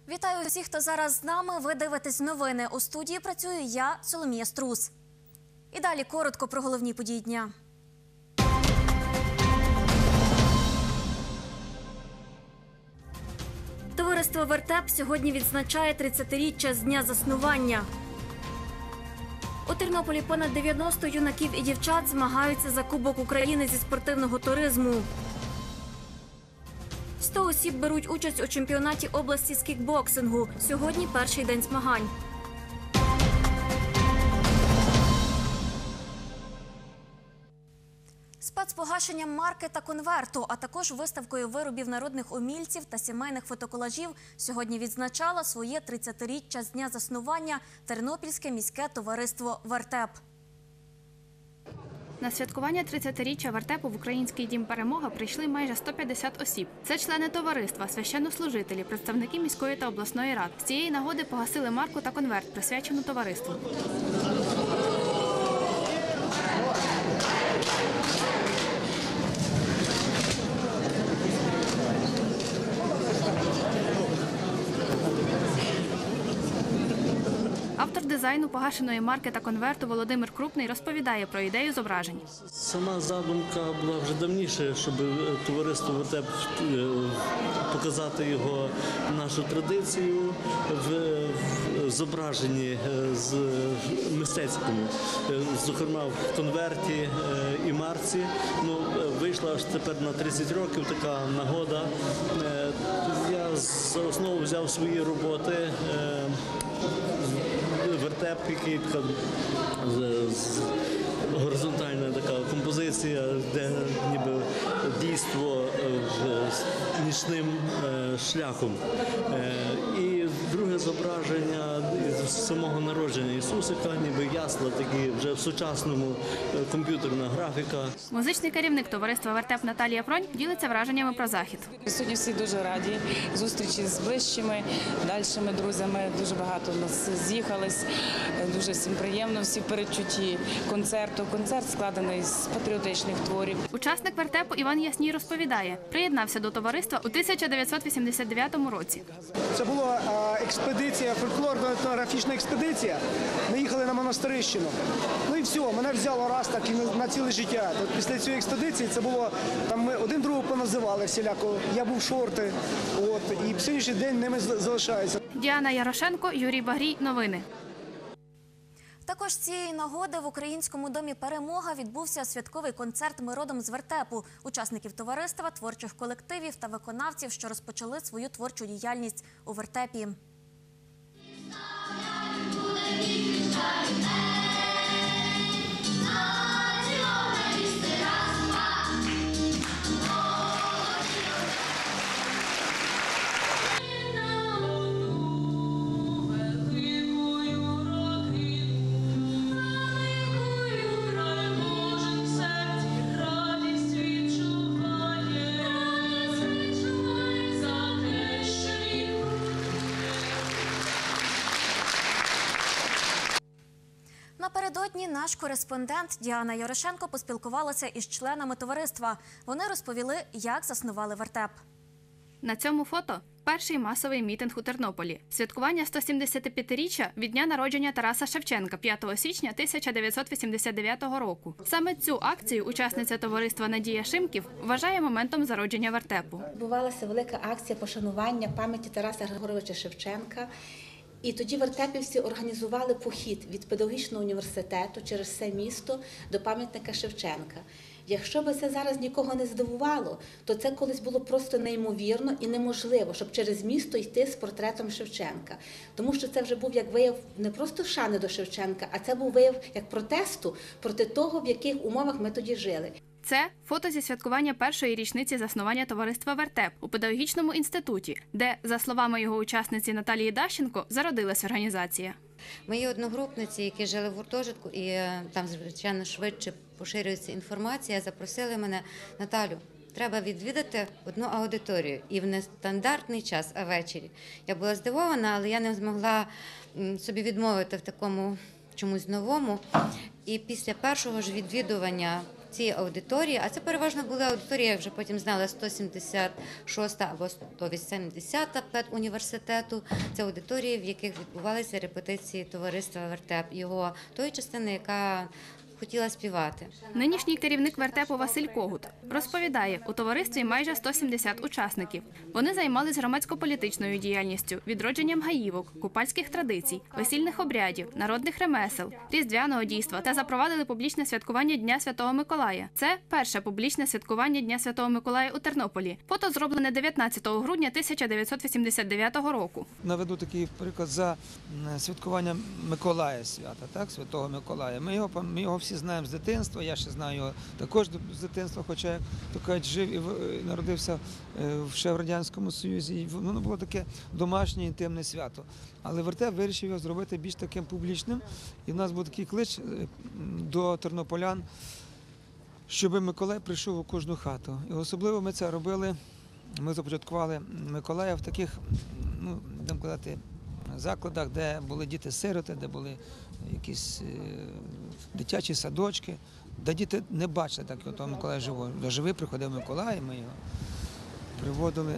Вітаю усіх, хто зараз з нами. Ви дивитесь новини. У студії працюю я, Соломія Струс. І далі коротко про головні події дня. Товариство «Вертеп» сьогодні відзначає 30-річчя з дня заснування. У Тернополі понад 90 юнаків і дівчат змагаються за Кубок України зі спортивного туризму. 100 осіб беруть участь у чемпіонаті області з кікбоксингу. Сьогодні перший день змагань. Спецпогашенням марки та конверту, а також виставкою виробів народних умільців та сімейних фотоколажів сьогодні відзначало своє 30-річчя з дня заснування Тернопільське міське товариство «Вертеп». На святкування 30-річчя вертепу в Український дім «Перемога» прийшли майже 150 осіб. Це члени товариства, священнослужителі, представники міської та обласної рад. З цієї нагоди погасили марку та конверт, присвячену товариству. Автор дизайну погашеної марки та конверту Володимир Крупний розповідає про ідею зображень. Сама задумка була вже давніше, щоб товариство «Вертеп» показати його нашу традицію в зображенні з мистецькому, зокрема в конверті і марці. Вийшла аж тепер на 30 років така нагода. Я за основу взяв свої роботи. Вертеп, який така горизонтальна така композиція, де ніби дійство нічним шляхом. І друге зображення з самого народження Ісусика, ніби ясла, такі вже в сучасному, комп'ютерна графіка. Музичний керівник товариства «Вертеп» Наталія Пронь ділиться враженнями про захід. Сьогодні всі дуже раді зустрічі з ближчими, дальшими друзями. Дуже багато нас з'їхались, дуже всім приємно, всі в передчутті концерту. Концерт складений з патріотичних творів. Учасник «Вертепу» Іван Ясній розповідає, приєднався до товариства у 1989 році. Це була експедиція, фольклорно-етнографічна експедиція. Ми їхали на Монастирищину. І все, мене взяло раз так і на ціле життя. Після цієї експедиції це було, там ми один другого поназивали всіляко. Я був шорти, і в сьогоднішній день ними залишаюся. Діана Ярошенко, Юрій Багрій. Новини. Також з цієї нагоди в Українському домі «Перемога» відбувся святковий концерт «Ми родом з Вертепу» учасників товариства, творчих колективів та виконавців, що розпочали свою творчу діяльність у Вертепі. Напередодні наш кореспондент Діана Ярошенко поспілкувалася із членами товариства. Вони розповіли, як заснували Вертеп. На цьому фото – перший масовий мітинг у Тернополі. Святкування 175-річчя від дня народження Тараса Шевченка 5 січня 1989 року. Саме цю акцію учасниця товариства Надія Шимків вважає моментом зародження Вертепу. Відбувалася велика акція пошанування пам'яті Тараса Григоровича Шевченка. І тоді вертепівці організували похід від педагогічного університету через все місто до пам'ятника Шевченка. Якщо би це зараз нікого не здивувало, то це колись було просто неймовірно і неможливо, щоб через місто йти з портретом Шевченка. Тому що це вже був як вияв не просто шани до Шевченка, а це був вияв як протесту проти того, в яких умовах ми тоді жили. Це фото зі святкування першої річниці заснування товариства «Вертеп» у педагогічному інституті, де, за словами його учасниці Наталії Дащенко, зародилась організація. Мої одногрупниці, які жили в гуртожитку, і там, звичайно, швидше поширюється інформація, запросили мене: Наталю, треба відвідати одну аудиторію. І в нестандартний час, а ввечері. Я була здивована, але я не змогла собі відмовити в такому чомусь новому. І після першого ж відвідування ці аудиторії, а це переважно були аудиторії, я вже потім знала, 176 або 180 педуніверситету. Це аудиторії, в яких відбувалися репетиції товариства «Вертеп», його тої частини, яка хотіла співати. Нинішній керівник вертепу Василь Когут розповідає, у товаристві майже 170 учасників. Вони займались громадсько-політичною діяльністю, відродженням гаївок, купальських традицій, весільних обрядів, народних ремесел, різдвяного дійства та запровадили публічне святкування Дня Святого Миколая. Це перше публічне святкування Дня Святого Миколая у Тернополі. Фото зроблене 19 грудня 1989 року. Наведу такий приклад за святкування Миколая свята, так, Святого Миколая. Ми його всі знаємо з дитинства, я ще знаю його також з дитинства, хоча, як то кажуть, жив і народився ще в Радянському Союзі. І воно було таке домашнє інтимне свято. Але вертеп вирішив його зробити більш таким публічним. І в нас був такий клич до тернополян, щоб Миколай прийшов у кожну хату. І особливо ми це робили, ми започаткували Миколая в таких, ну, будемо казати, закладах, де були діти-сироти, де були якісь дитячі садочки, де діти не бачили, так того Миколая живого. Живий приходив Миколай, ми його приводили.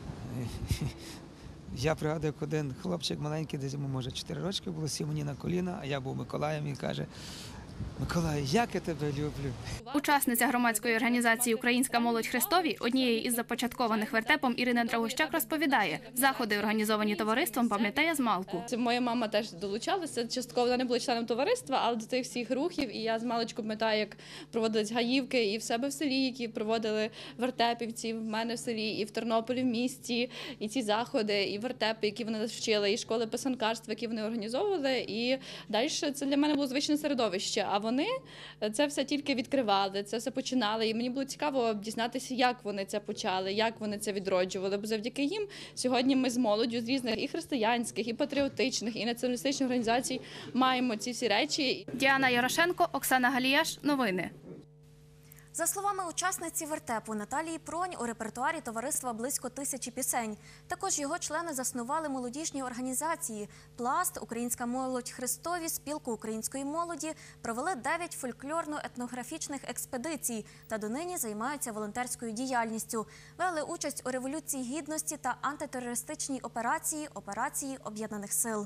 Я пригадую, як один хлопчик маленький, десь йому, може, 4 рочки було, сів мені на коліна, а я був Миколаєм, і каже: «Миколай, як я тебе люблю». Учасниця громадської організації «Українська молодь Христові», однієї із започаткованих вертепом Ірина Драгощак, розповідає, заходи, організовані товариством, пам'ятає змалку. Моя мама теж долучалася, частково вона не була членом товариства, але до тих всіх рухів, і я з маличку пам'ятаю, як проводились гаївки і в себе в селі, які проводили вертепівці, в мене в селі, і в Тернополі в місті, і ці заходи, і вертепи, які вони вчили, і школи писанкарства, які вони організовували, і далі це для мене було звичне середовище. А вони це все тільки відкривали, це все починали. І мені було цікаво дізнатися, як вони це почали, як вони це відроджували. Бо завдяки їм сьогодні ми з молоддю з різних і християнських, і патріотичних, і націоналістичних організацій маємо ці всі речі. Діана Ярошенко, Оксана Галіяш. Новини. За словами учасниці вертепу Наталії Пронь, у репертуарі товариства близько 1000 пісень. Також його члени заснували молодіжні організації «Пласт», «Українська молодь Христові», «Спілку української молоді», провели 9 фольклорно-етнографічних експедицій та донині займаються волонтерською діяльністю. Брали участь у Революції Гідності та антитерористичній операції Об'єднаних сил.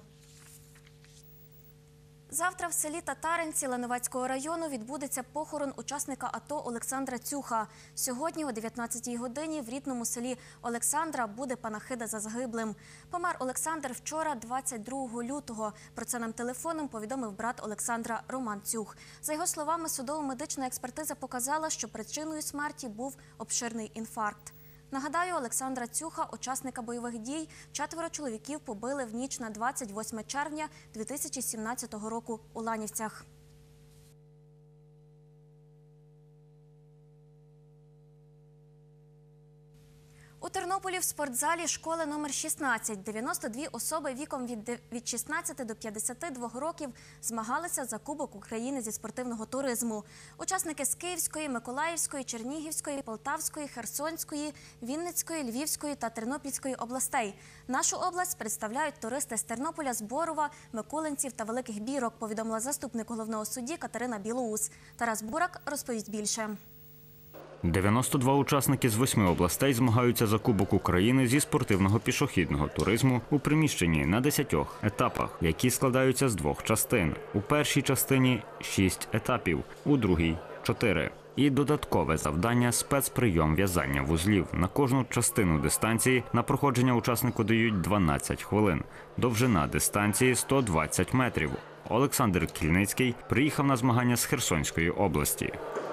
Завтра в селі Татаринці Лановецького району відбудеться похорон учасника АТО Олександра Цюха. Сьогодні о 19-й годині в рідному селі Олександра буде панахида за загиблим. Помер Олександр вчора, 22 лютого. Про це нам телефоном повідомив брат Олександра Роман Цюх. За його словами, судово-медична експертиза показала, що причиною смерті був обширний інфаркт. Нагадаю, Олександра Цюха, учасника бойових дій, 4 чоловіків побили в ніч на 28 червня 2017 року у Ланівцях. У Тернополі в спортзалі школи номер 16 92 особи віком від 16 до 52 років змагалися за Кубок України зі спортивного туризму. Учасники з Київської, Миколаївської, Чернігівської, Полтавської, Херсонської, Вінницької, Львівської та Тернопільської областей. Нашу область представляють туристи з Тернополя, з Борова, Микулинців та Великих Бірок, повідомила заступник головного судді Катерина Білоус. Тарас Бурак розповість більше. 92 учасники з 8 областей змагаються за Кубок України зі спортивного пішохідного туризму у приміщенні на 10 етапах, які складаються з 2 частин. У першій частині 6 етапів, у другій – 4. І додаткове завдання – спецприйом в'язання вузлів. На кожну частину дистанції на проходження учаснику дають 12 хвилин. Довжина дистанції – 120 метрів. Олександр Кільницький приїхав на змагання з Херсонської області.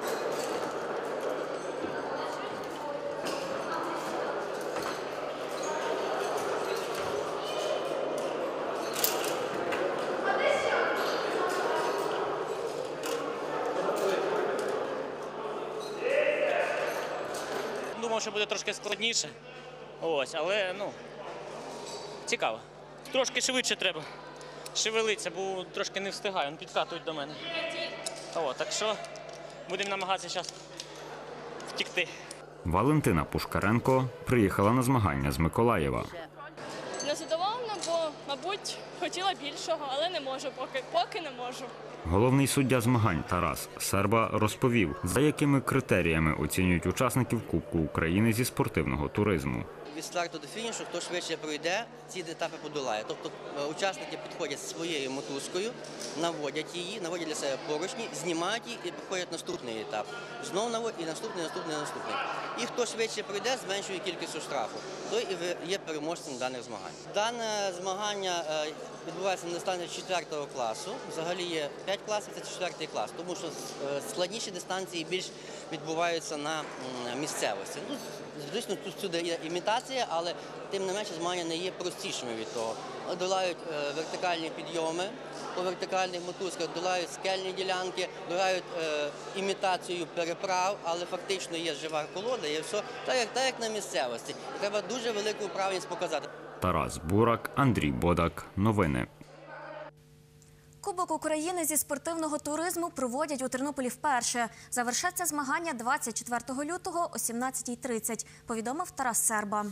Думав, що буде трошки складніше, але цікаво. Трошки швидше треба шевелитися, бо трошки не встигаю, вони підкатують до мене. Так що будемо намагатися зараз втікти. Валентина Пушкаренко приїхала на змагання з Миколаєва. Незадоволена, бо, Мабуть, хотіла більшого, але не можу поки не можу. Головний суддя змагань Тарас Серба розповів, за якими критеріями оцінюють учасників Кубку України зі спортивного туризму. Від старту до фінішу, хто швидше пройде, ці етапи подолає. Тобто учасники підходять зі своєю мотузкою, наводять її, наводять для себе поручні, знімають її і проходять наступний етап. Знову наводять і наступний. І хто швидше пройде, зменшує кількість штрафу. Той і є переможцем даних змагань. Дане змагання відбувається на дистанції 4 класу. Взагалі є 5 класів, це 4 клас, тому що складніші дистанції більш відбуваються на місцевості. Звісно, тут всюди є імітація, але тим не менше змагання не є простішими від того. Долають вертикальні підйоми по вертикальних мотузках, долають скельні ділянки, долають імітацію переправ, але фактично є жива колода, є все так як на місцевості. Треба дуже велику вправність показати. Тарас Бурак, Андрій Бодак. Новини. Кубок України зі спортивного туризму проводять у Тернополі вперше. Завершаться змагання 24 лютого о 17:30, повідомив Тарас Серба.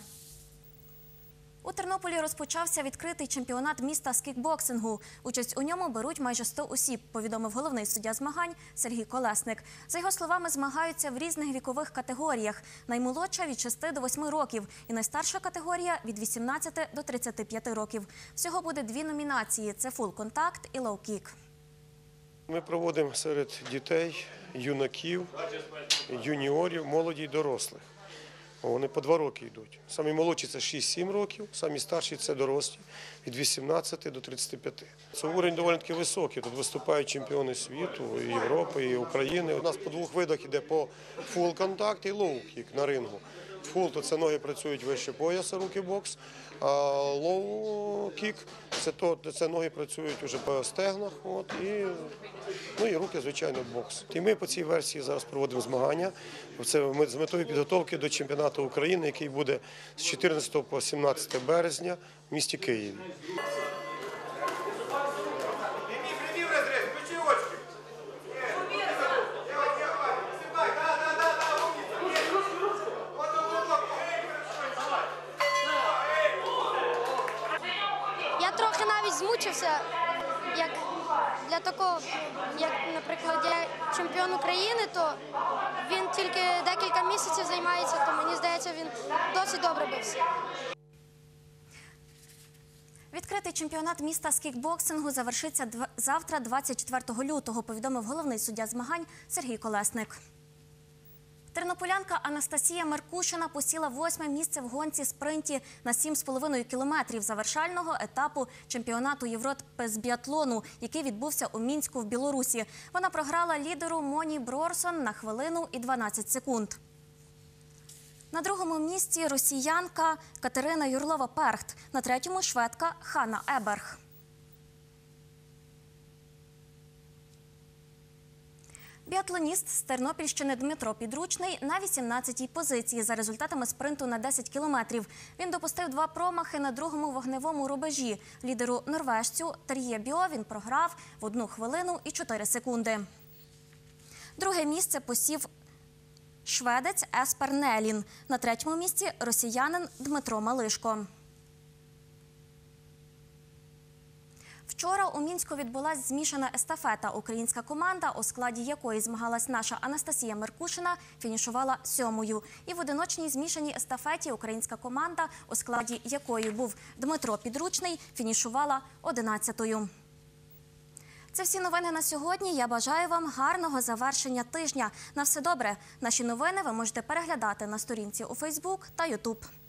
У Тернополі розпочався відкритий чемпіонат міста з кікбоксингу. Участь у ньому беруть майже 100 осіб, повідомив головний суддя змагань Сергій Колесник. За його словами, змагаються в різних вікових категоріях. Наймолодша – від 6 до 8 років і найстарша категорія – від 18 до 35 років. Всього буде 2 номінації – це фул-контакт і лоу-кік. Ми проводимо серед дітей, юнаків, юніорів, молоді й дорослих. Вони по 2 роки йдуть. Самі молодші – це 6-7 років, самі старші – це дорослі, від 18 до 35. Це уровень доволі таки високий. Тут виступають чемпіони світу, і Європи, і України. У нас по 2 видах йде по фул-контакт і лоу-кік на рингу. Фул – то це ноги працюють вище пояса, руки бокс, а лоу-кік – це ноги працюють вже по стегнах, і руки, звичайно, бокс. І ми по цій версії зараз проводимо змагання. Це з метою підготовки до чемпіонату України, який буде з 14 по 17 березня в місті Києві. Я трохи навіть змучився, як для такого, як, наприклад, я чемпіон України, то він тільки декілька місяців займається, то мені здається, він досить добре бився. Відкритий чемпіонат міста з кікбоксингу завершиться завтра, 24 лютого, повідомив головний суддя змагань Сергій Колесник. Тернополянка Анастасія Меркушина посіла 8-ме місце в гонці спринті на 7,5 кілометрів завершального етапу чемпіонату Європи з біатлону, який відбувся у Мінську в Білорусі. Вона програла лідеру Моні Брорсон на 1 хвилину і 12 секунд. На 2-му місці росіянка Катерина Юрлова-Перхт, на 3-му шведка Ханна Еберг. Біатлоніст з Тернопільщини Дмитро Підручний на 18-й позиції за результатами спринту на 10 кілометрів. Він допустив 2 промахи на 2-му вогневому рубежі. Лідеру норвежцю Тер'є Бьо він програв в 1 хвилину і 4 секунди. Друге місце посів шведець Еспер Нелін. На 3-му місці росіянин Дмитро Малишко. Вчора у Мінську відбулась змішана естафета. Українська команда, у складі якої змагалась наша Анастасія Меркушина, фінішувала 7-ю. І в одиночній змішаній естафеті українська команда, у складі якої був Дмитро Підручний, фінішувала 11-ю. Це всі новини на сьогодні. Я бажаю вам гарного завершення тижня. На все добре. Наші новини ви можете переглядати на сторінці у Фейсбук та Ютуб.